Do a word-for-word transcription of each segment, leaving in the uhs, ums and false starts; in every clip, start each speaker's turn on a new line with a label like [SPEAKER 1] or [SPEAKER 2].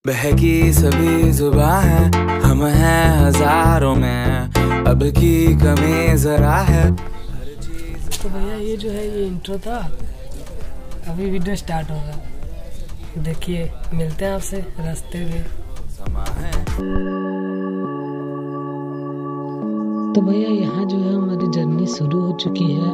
[SPEAKER 1] बहकी सभी जुबां है, हम हैं हजारों में, अब की कमी जरा है।
[SPEAKER 2] तो भैया ये जो है ये इंट्रो था, अभी वीडियो स्टार्ट होगा। देखिए मिलते हैं आपसे रास्ते में। तो भैया यहाँ जो है हमारी जर्नी शुरू हो चुकी है।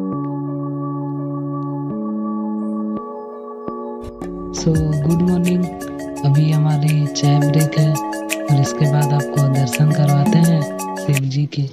[SPEAKER 2] सो गुड मॉर्निंग, अभी हमारी चाय ब्रेक है और इसके बाद आपको दर्शन करवाते हैं शिव जी के।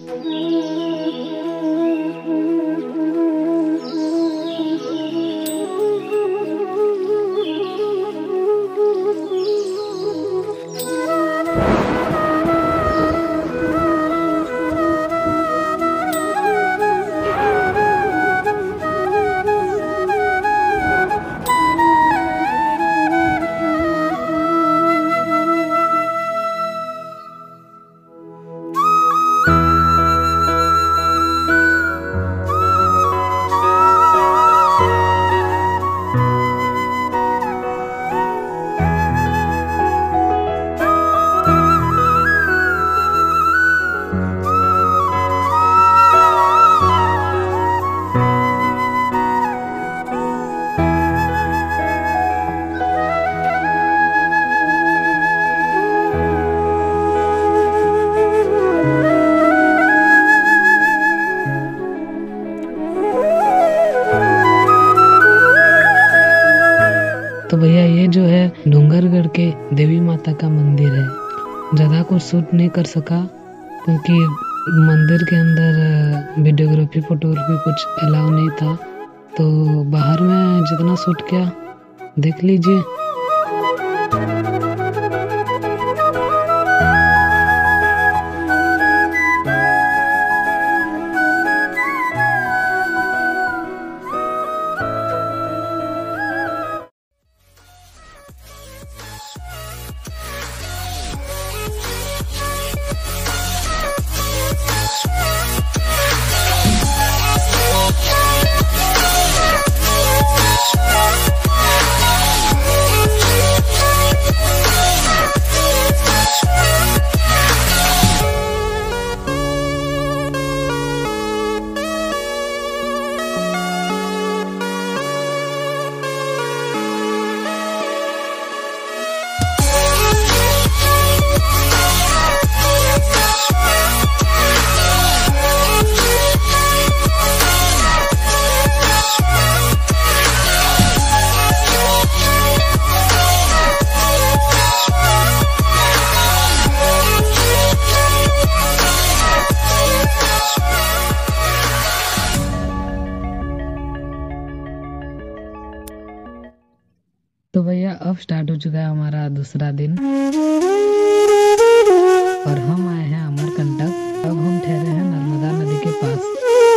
[SPEAKER 2] तो भैया ये जो है डूंगरगढ़ के देवी माता का मंदिर है। ज़्यादा कुछ शूट नहीं कर सका क्योंकि मंदिर के अंदर वीडियोग्राफी फोटोग्राफी कुछ अलाउ नहीं था, तो बाहर में जितना शूट किया देख लीजिए। तो भैया अब स्टार्ट हो चुका है हमारा दूसरा दिन और हम आए हैं अमरकंटक। अब हम ठहरे हैं नर्मदा नदी के पास।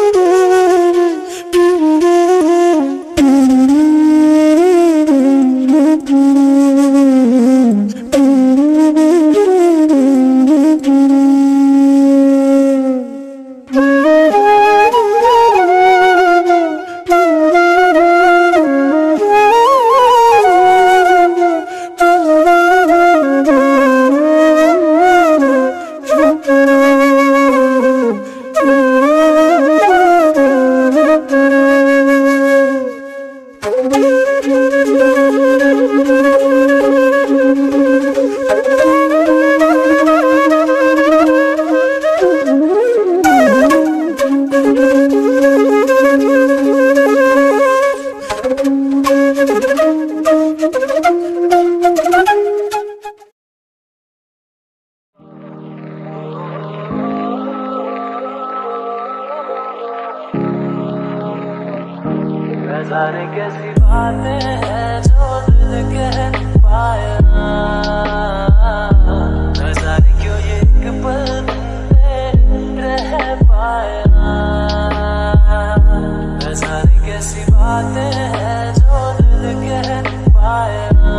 [SPEAKER 3] नज़ारे कैसी बातें हैं जो दिल कह पाए ना, नज़ारे क्यों ये एक पल रह पाए ना, नज़ारे कैसी बातें हैं जो दिल कह पाए ना,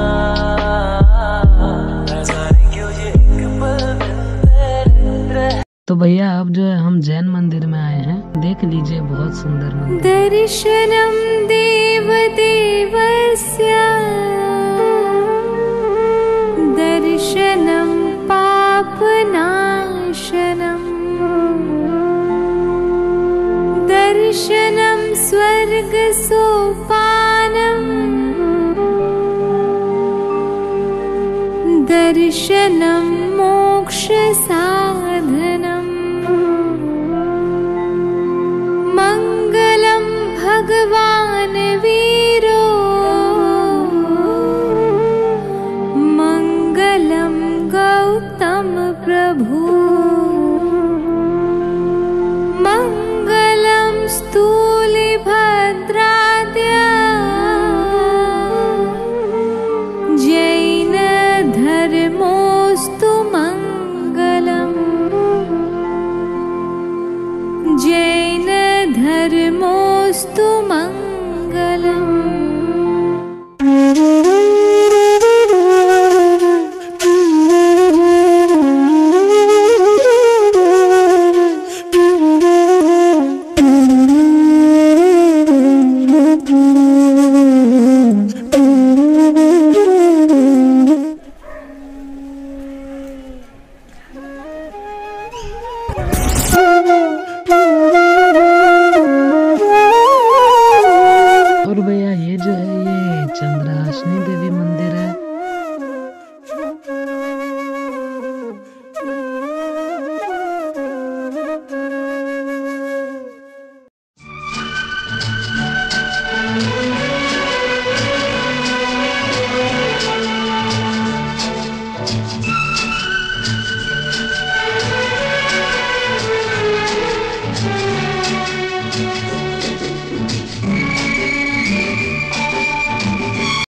[SPEAKER 3] नज़ारे क्यों ये एक पल रह।
[SPEAKER 2] तो भैया अब जो है हम जैन मंदिर में आए हैं, देख लीजिए बहुत सुंदर मंदिर।
[SPEAKER 4] दर्शनम देव देवस्य दर्शनं स्वर्गसोपानम् दर्शनं मोक्षसाधनम् मङ्गलं भगवान् वीरो मङ्गलं गौतम प्रभु मङ्गलं स्थूलिभद्राद्या जैनधर्मोऽस्तु मङ्गलम् जैनधर्मोऽस्तु मङ्गलम्।